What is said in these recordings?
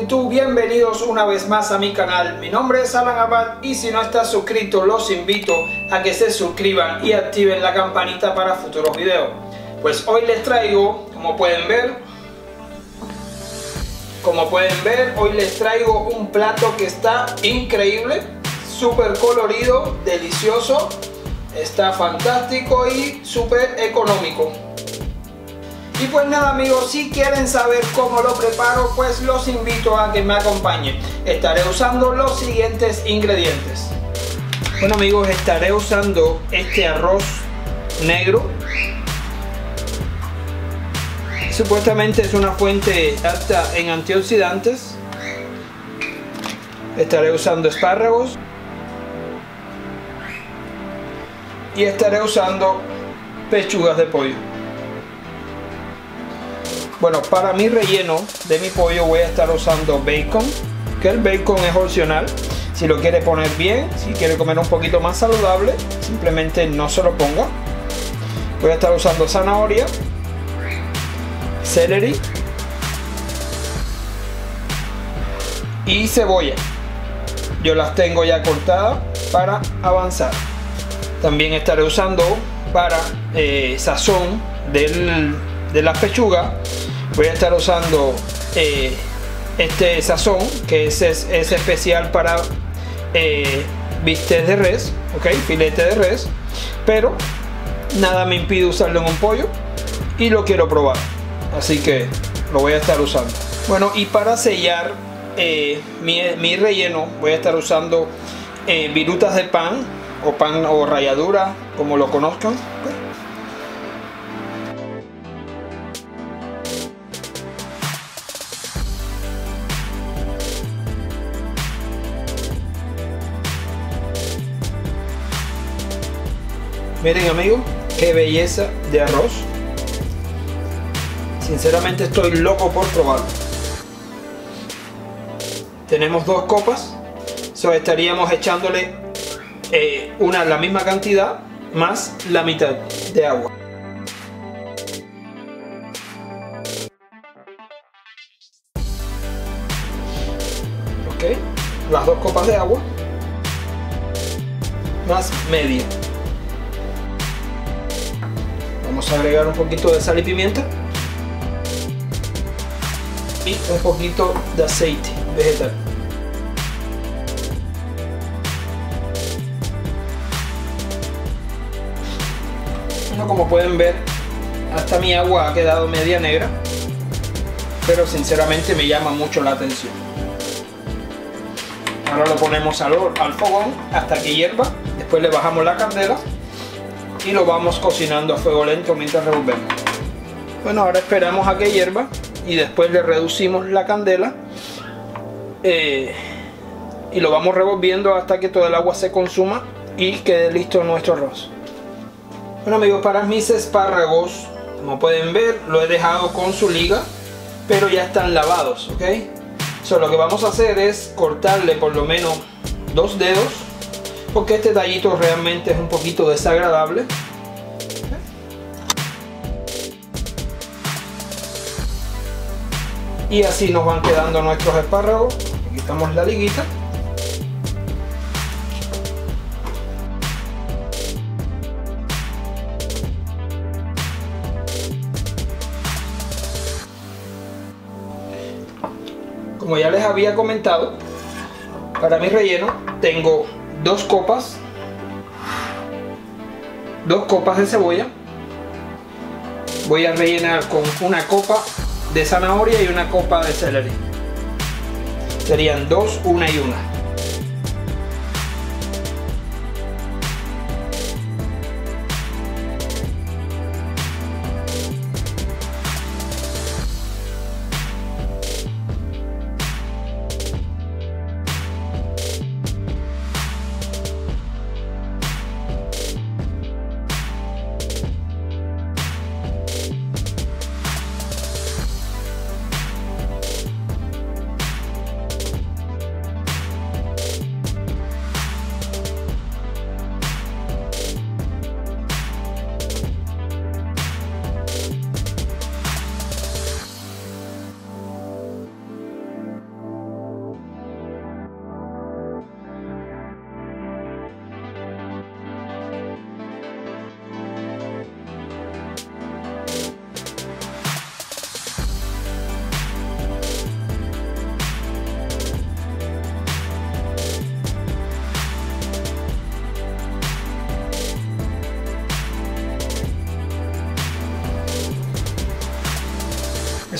YouTube, bienvenidos una vez más a mi canal. Mi nombre es Alan Abad y si no estás suscrito los invito a que se suscriban y activen la campanita para futuros videos. Pues hoy les traigo, como pueden ver, hoy les traigo un plato que está increíble, súper colorido, delicioso, está fantástico y súper económico. Y pues nada amigos, si quieren saber cómo lo preparo, pues los invito a que me acompañen. Estaré usando los siguientes ingredientes. Bueno amigos, estaré usando este arroz negro. Supuestamente es una fuente alta en antioxidantes. Estaré usando espárragos. Y estaré usando pechugas de pollo. Bueno, para mi relleno de mi pollo voy a estar usando bacon, que el bacon es opcional. Si lo quiere poner bien, si quiere comer un poquito más saludable, simplemente no se lo ponga. Voy a estar usando zanahoria, celery y cebolla. Yo las tengo ya cortadas para avanzar. También estaré usando para sazón de la pechuga. Voy a estar usando este sazón que es especial para bistec de res, filete de res, pero nada me impide usarlo en un pollo y lo quiero probar, así que lo voy a estar usando. Bueno, y para sellar mi relleno voy a estar usando virutas de pan o ralladura, como lo conozcan. Miren amigos, qué belleza de arroz. Sinceramente estoy loco por probarlo. Tenemos 2 copas. Estaríamos echándole la misma cantidad más la mitad de agua. Las 2 copas de agua más media. Vamos a agregar un poquito de sal y pimienta y un poquito de aceite vegetal. Bueno, como pueden ver, hasta mi agua ha quedado media negra, pero sinceramente me llama mucho la atención. Ahora lo ponemos al fogón hasta que hierva, después le bajamos la candela y lo vamos cocinando a fuego lento mientras revolvemos. Bueno, ahora esperamos a que hierva y después le reducimos la candela y lo vamos revolviendo hasta que todo el agua se consuma y quede listo nuestro arroz. Bueno amigos, para mis espárragos, como pueden ver, lo he dejado con su liga, pero ya están lavados, Lo que vamos a hacer es cortarle por lo menos 2 dedos, porque este tallito realmente es un poquito desagradable. Y así nos van quedando nuestros espárragos. Le quitamos la liguita. Como ya les había comentado, para mi relleno tengo 2 copas de cebolla. Voy a rellenar con una copa de zanahoria y una copa de celery. Serían 2, 1 y 1.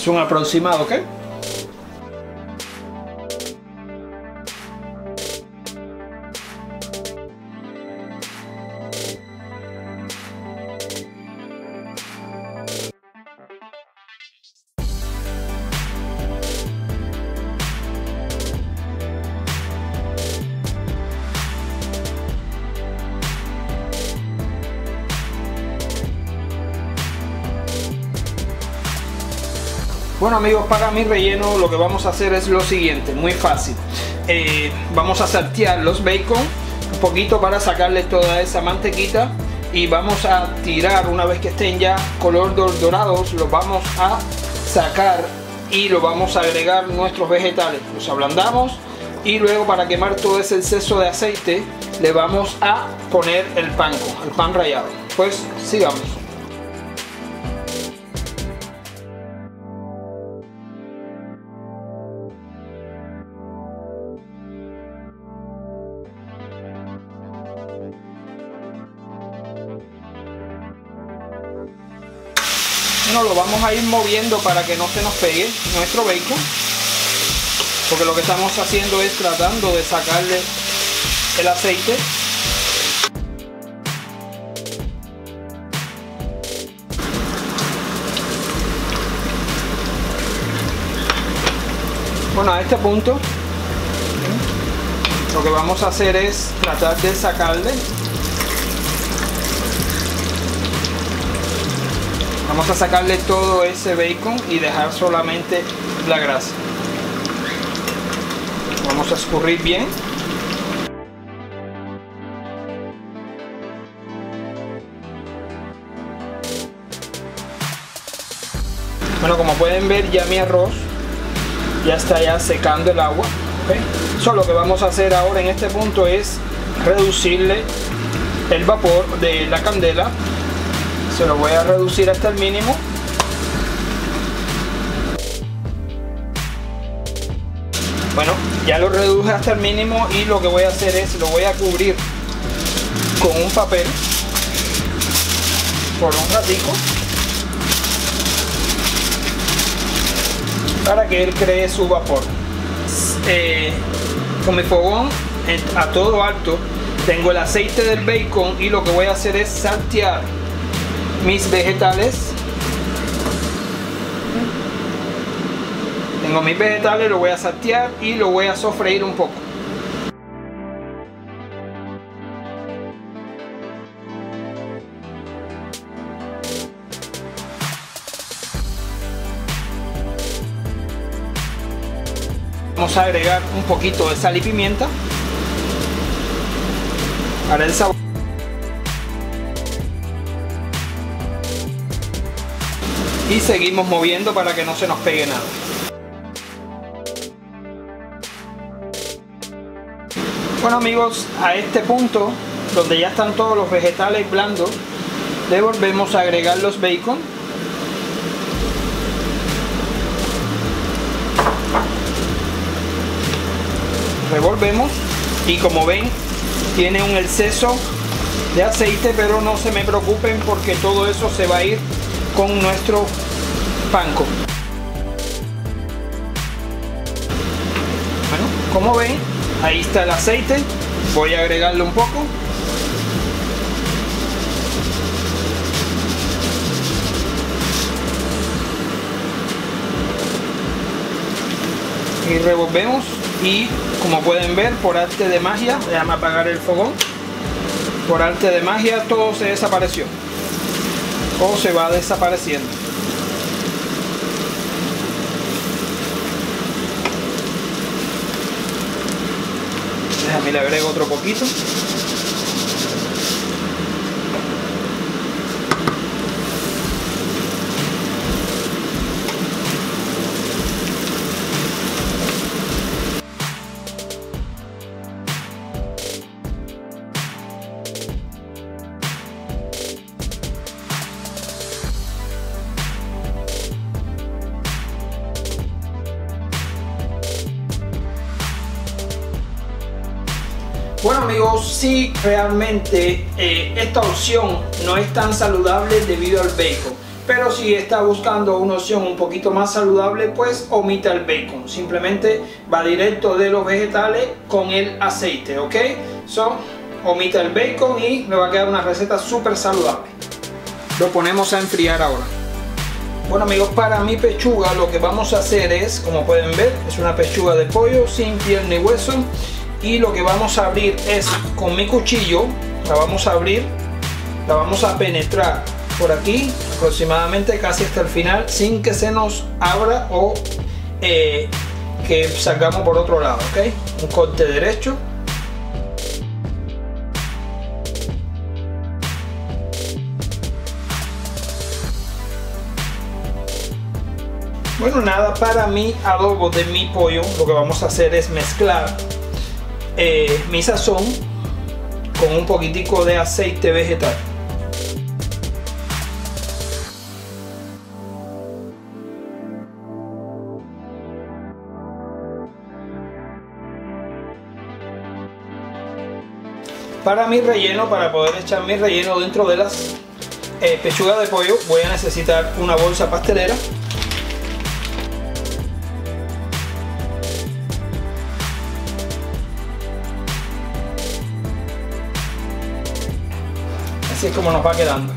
Es un aproximado, ¿ok? Bueno amigos, para mi relleno lo que vamos a hacer es lo siguiente, muy fácil. Vamos a saltear los bacon un poquito para sacarle toda esa mantequita y vamos a tirar, una vez que estén ya color dorados, los vamos a sacar y lo vamos a agregar nuestros vegetales. Los ablandamos y luego, para quemar todo ese exceso de aceite, le vamos a poner el panko, el pan rallado. Pues sigamos. Bueno, lo vamos a ir moviendo para que no se nos pegue nuestro bacon, porque lo que estamos haciendo es tratando de sacarle el aceite. Bueno, a este punto lo que vamos a hacer es tratar de sacarle. Vamos a sacarle todo ese bacon y dejar solamente la grasa. Vamos a escurrir bien. Bueno, como pueden ver, ya mi arroz ya está ya secando el agua. ¿Okay? Solo lo que vamos a hacer ahora en este punto es reducirle el vapor de la candela. Se lo voy a reducir hasta el mínimo. Bueno, ya lo reduje hasta el mínimo y lo que voy a hacer es, lo voy a cubrir con un papel por un ratico para que él cree su vapor. Con mi fogón a todo alto tengo el aceite del bacon y lo que voy a hacer es saltear mis vegetales. Tengo mis vegetales, lo voy a saltear y lo voy a sofreír un poco. Vamos a agregar un poquito de sal y pimienta para el sabor. Y seguimos moviendo para que no se nos pegue nada. Bueno amigos, a este punto donde ya están todos los vegetales blandos, le volvemos a agregar los bacon. Revolvemos y como ven, tiene un exceso de aceite, pero no se me preocupen porque todo eso se va a ir con nuestro panko. Bueno, como ven, ahí está el aceite. Voy a agregarle un poco. Y revolvemos y, como pueden ver, por arte de magia, déjame apagar el fogón, por arte de magia todo se desapareció. O se va desapareciendo. Déjame le agrego otro poquito. Bueno amigos, sí, realmente esta opción no es tan saludable debido al bacon. pero si está buscando una opción un poquito más saludable, pues omita el bacon, simplemente va directo de los vegetales con el aceite, ¿ok? Omita el bacon y me va a quedar una receta súper saludable. Lo ponemos a enfriar ahora. Bueno amigos, para mi pechuga lo que vamos a hacer es, como pueden ver, es una pechuga de pollo sin piel ni hueso, y lo que vamos a abrir es con mi cuchillo, la vamos a abrir, la vamos a penetrar por aquí aproximadamente casi hasta el final sin que se nos abra o que salgamos por otro lado, ¿ok? Un corte derecho. Bueno, nada, para mi adobo de mi pollo lo que vamos a hacer es mezclar mi sazón con un poquitico de aceite vegetal. Para mi relleno, para poder echar mi relleno dentro de las pechugas de pollo, voy a necesitar una bolsa pastelera. Así es como nos va quedando.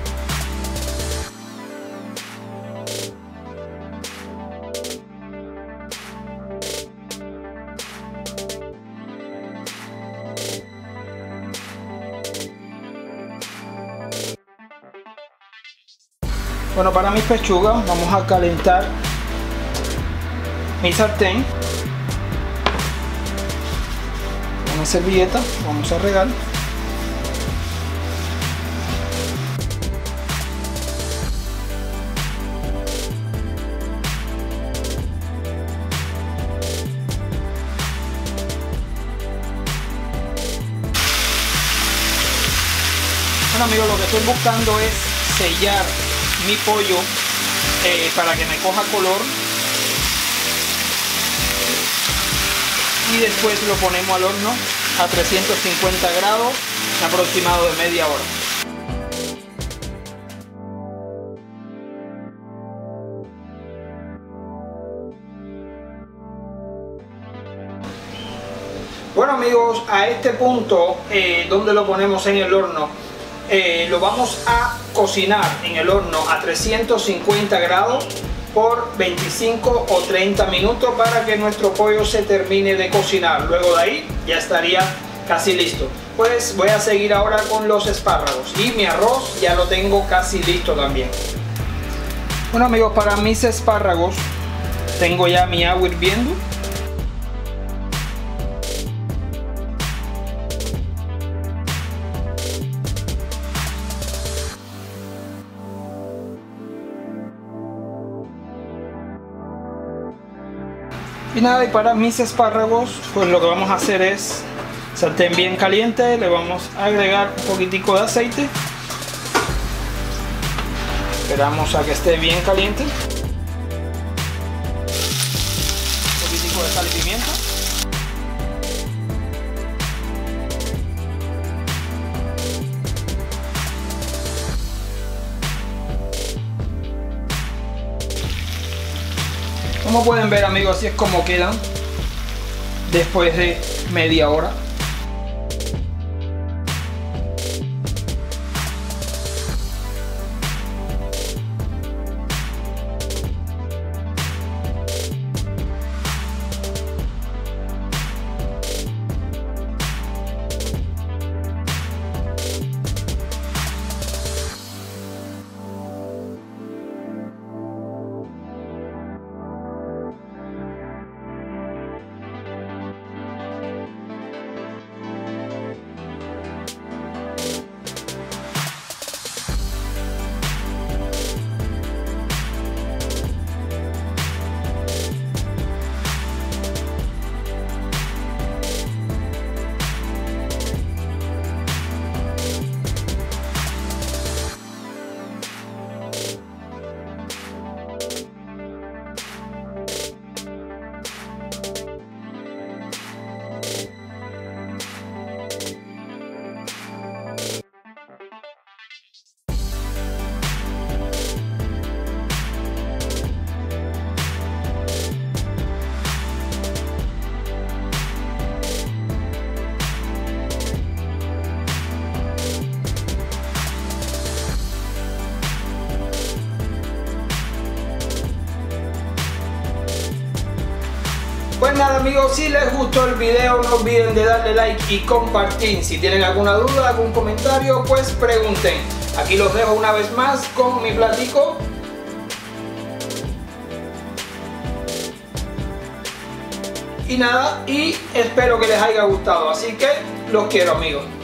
Bueno, para mis pechugas vamos a calentar mi sartén. Una servilleta, vamos a regar. Bueno amigos, lo que estoy buscando es sellar mi pollo para que me coja color, y después lo ponemos al horno a 350 grados aproximado de media hora. Bueno amigos, a este punto donde lo ponemos en el horno, lo vamos a cocinar en el horno a 350 grados por 25 o 30 minutos para que nuestro pollo se termine de cocinar. Luego de ahí ya estaría casi listo. Pues voy a seguir ahora con los espárragos, y mi arroz ya lo tengo casi listo también. Bueno amigos, para mis espárragos tengo ya mi agua hirviendo. Y nada, y para mis espárragos pues lo que vamos a hacer es, sartén bien caliente, le vamos a agregar un poquitico de aceite, esperamos a que esté bien caliente, un poquitico de sal y pimienta, como pueden ver amigos, así es como quedan después de media hora. nada amigos, si les gustó el video no olviden de darle like y compartir. Si tienen alguna duda, algún comentario, pues pregunten. Aquí los dejo una vez más con mi platico. Y nada, y espero que les haya gustado, así que los quiero amigos.